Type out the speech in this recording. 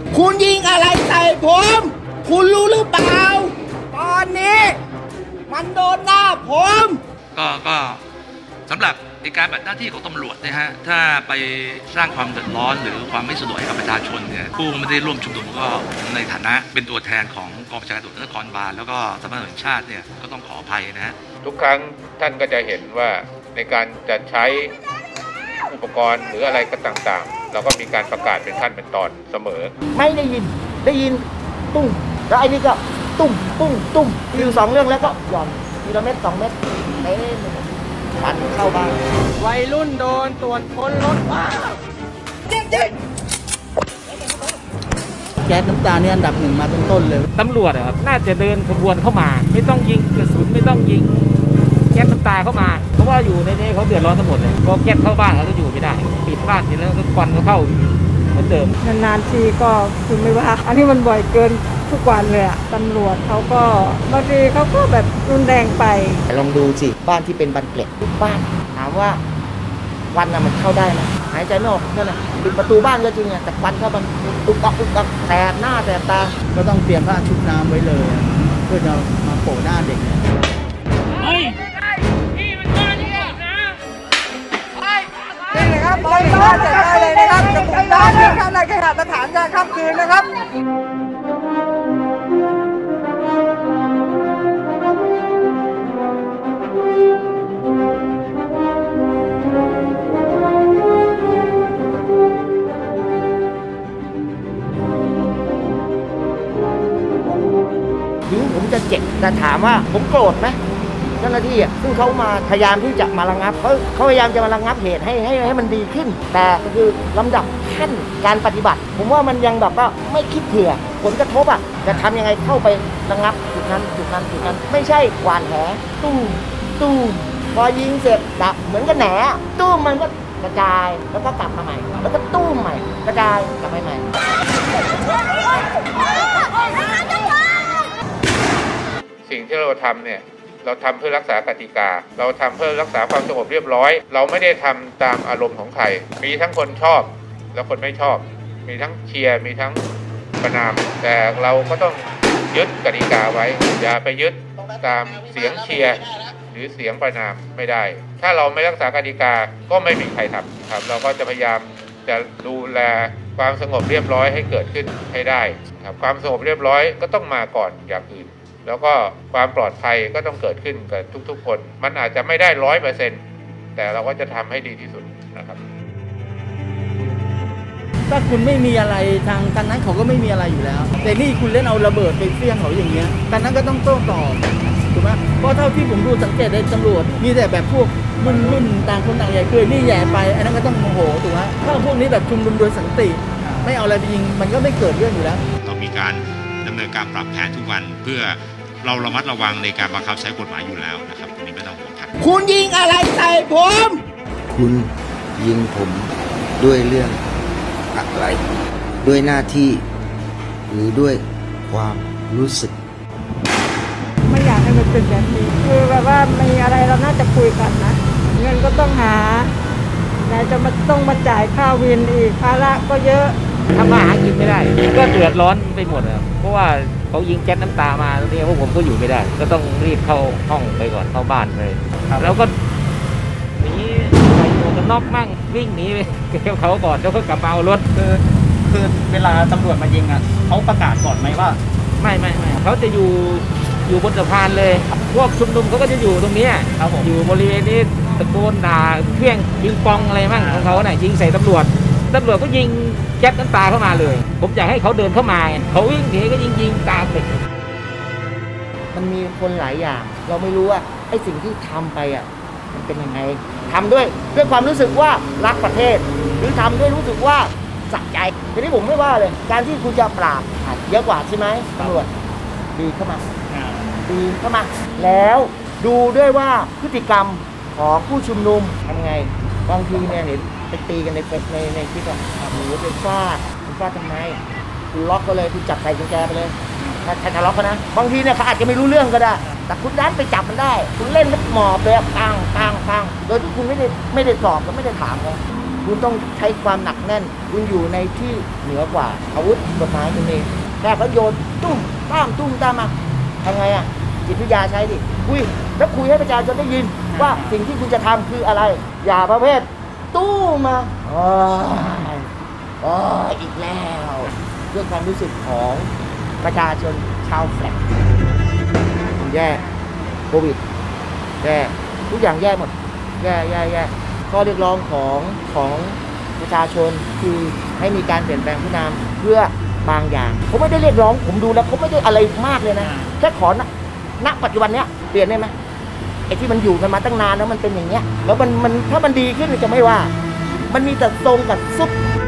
คุณยิงอะไรใส่ผมคุณรู้หรือเปล่าตอนนี้มันโดนหน้าผมก็สำหรับในการปฏิบัติหน้าที่ของตำรวจนะฮะถ้าไปสร้างความเดือดร้อนหรือความไม่สะดวกให้กับประชาชนเนี่ยผู้ไม่ได้ร่วมชุมนุมก็ในฐานะเป็นตัวแทนของกองบัญชาการตำรวจนครบาลแล้วก็สำนักงานตำรวจแห่งชาติเนี่ยก็ต้องขออภัยนะฮะทุกครั้งท่านก็จะเห็นว่าในการจะใช้อุปกรณ์หรืออะไรก็ต่างๆเราก็มีการประกาศเป็นขั้นเป็นตอนเสมอไม่ได้ยินตุ้มแล้วไอ้นี่ก็ตุ้มอยู่2เรื่องแล้วก็หย่อนทีละเม็ด2เม็ดฟันเข้าบ้านวัยรุ่นโดนตรวจค้นรถว้าแก๊สน้ำตาเนี่ยอันดับ1มาต้นเลยตำรวจครับน่าจะเดินขบวนเข้ามาไม่ต้องยิงกระสุนไม่ต้องยิงแก๊สน้ำตาเข้ามาเพราะว่าอยู่ในนี้เขาเดือดร้อนทั้งหมดเลยพอแก๊สเข้าบ้านเขาก็อยู่ไม่ได้ปิดบ้านทีแล้วก็ควันก็เข้าเหมือนเดิมนานๆทีก็คุณไม่ว่าอันนี้มันบ่อยเกินทุกวันเลยอะตำรวจเขาก็บางทีเขาก็แบบรุนแรงไปลองดูสิบ้านที่เป็นบันเกล็ดทุกบ้านถามว่าควันมันเข้าได้ไหมหายใจไม่ออกนั่นแหละปิดประตูบ้านก็จริงแต่ควันเข้ามันตุกตักแสบหน้าแสบตาก็ต้องเตรียมผ้าชุบน้ำไว้เลยเพื่อจะมาโปะหน้าเด็กนี่นะครับบริการเสร็จได้เลยนะครับจะบุกน้ำที่ข้างในเคหสถานยามค่ำคืนนะครับถึงผมจะเจ็บแต่ถามว่าผมโกรธไหมเจ้าหน้าที่ซึ่งเขามาพยายามที่จะมาระงับเขาพยายามจะมาระงับเหตุให้มันดีขึ้นแต่คือลำดับขั้นการปฏิบัติผมว่ามันยังแบบว่าไม่คิดเผื่อผลกระทบจะทำยังไงเข้าไประงับจุดนั้นไม่ใช่หวานแหตู้พอยิงเสร็จดับเหมือนกับแหนตู้มันก็กระจายแล้วก็กลับมาใหม่แล้วก็ตู้ใหม่กระจายกลับไปใหม่สิ่งที่เราทำเนี่ยเราทำเพื่อรักษากติกาเราทำเพื่อรักษาความสงบเรียบร้อยเราไม่ได้ทำตามอารมณ์ของใครมีทั้งคนชอบและคนไม่ชอบมีทั้งเชียร์มีทั้งประณามแต่เราก็ต้องยึดกติกาไว้อย่าไปยึดตามเสียงเชียร์หรือเสียงประณามไม่ได้ถ้าเราไม่รักษากติกาก็ไม่มีใครทำครับเราก็จะพยายามจะดูแลความสงบเรียบร้อยให้เกิดขึ้นให้ได้ครับความสงบเรียบร้อยก็ต้องมาก่อนอย่างอื่นแล้วก็ความปลอดภัยก็ต้องเกิดขึ้นกับทุกๆคนมันอาจจะไม่ได้ 100% แต่เราก็จะทำให้ดีที่สุดนะครับถ้าคุณไม่มีอะไรทางกันนั้นเขาก็ไม่มีอะไรอยู่แล้วแต่นี่คุณเล่นเอาระเบิดไปเฟี้ยงเขาอย่างเงี้ยกันนั้นก็ต้องโต้ตอบถูกไหมเพราะเท่าที่ผมดูสังเกตในตำรวจมีแต่แบบพวกรุ่นต่างคนต่างใหญ่เคยนี่แย่ไปอันนั้นก็ต้องโมโหถูกไหมถ้าพวกนี้แบบชุมนุมโดยสันติไม่เอาอะไรไปยิงมันก็ไม่เกิดเรื่องอยู่แล้วต้องมีการดำเนินการปรับแผนทุกวันเพื่อเราระมัดระวังในการบังคับใช้กฎหมายอยู่แล้วนะครับตรงนี้ไม่ต้องห่วงครับคุณยิงอะไรใส่ผมคุณยิงผมด้วยเรื่องอะไรด้วยหน้าที่หรือด้วยความรู้สึกไม่อยากให้มันเป็นแบบนี้คือแบบว่ามีอะไรเราน่าจะคุยกันนะเงินก็ต้องหาไหนจะต้องมาจ่ายค่าวินอีกภาระก็เยอะทำมาหากินไม่ได้ก็เดือดร้อนไปหมดครับเพราะว่าเขายิงแก๊สน้ำตามาเนี่ยพวกผมก็อยู่ไม่ได้ก็ต้องรีบเข้าห้องไปก่อนเข้าบ้านเลยแล้วก็หนีใส่หมวกกันน็อกมั่งวิ่งหนีไปเก็บเขาก่อนแล้วก็กลับมาเอารถคือเวลาตำรวจมายิงเขาประกาศก่อนไหมว่าไม่เขาจะอยู่บนสะพานเลยพวกชุมนุมเขาก็จะอยู่ตรงนี้อยู่บริเวณนี้ตะโกนด่าเพี้ยงยิงปองอะไรมั่งของเขาเนี่ยยิงใส่ตำรวจก็ยิงแก๊สน้ำตาเข้ามาเลยผมอยากให้เขาเดินเข้ามาเขาวิ่งหนีก็ยิงตามไปมันมีคนหลายอย่างเราไม่รู้ว่าไอ้สิ่งที่ทำไปมันเป็นยังไงทำด้วยความรู้สึกว่ารักประเทศหรือทำด้วยรู้สึกว่าสะใจทีนี้ผมไม่ว่าเลยการที่คุณจะปราบเยอะกว่าใช่ไหมตำรวจดีเข้ามาแล้วดูด้วยว่าพฤติกรรมของผู้ชุมนุมทำไงบางทีเนี่ยเห็นไปตีกันในคลิปหรือเป็นฟาดทำไมคุณล็อกก็เลยคุณจับใส่กุญแจไปเลยถ้าล็อกเขานะบางทีเนี่ยเขาอาจจะไม่รู้เรื่องก็ได้แต่คุณดันไปจับมันได้คุณเล่นนักหมอบเลยปังโดยที่คุณไม่ได้สอบและไม่ได้ถามเขาคคุณต้องใช้ความหนักแน่นคุณอยู่ในที่เหนือกว่าอาวุธกฎหมายคุณเองแค่เขาโยนตุ้มตามมาทำไงอ่ะจิตวิทยาใช้ดิคุยแล้วคุยให้ประชาชนได้ยินว่าสิ่งที่คุณจะทำคืออะไรอย่าประเภทตู้มาอีกแล้วเรื่องความรู้สึกของประชาชนชาวแฟลตแย่โควิดแย่ทุกอย่างแย่หมดแย่ข้อเรียกร้องของประชาชนคือให้มีการเปลี่ยนแปลงผู้นำเพื่อบางอย่างเขาไม่ได้เรียกร้องผมดูแล้วเขาไม่ได้อะไรมากเลยนะแค่ขอณปัจจุบันเนี้ยเปลี่ยนได้ไหมไอ้ที่มันอยู่กันมาตั้งนานแล้วมันเป็นอย่างเงี้ยแล้วมันถ้ามันดีขึ้นจะไม่ว่ามันมีแต่ทรงกับซุป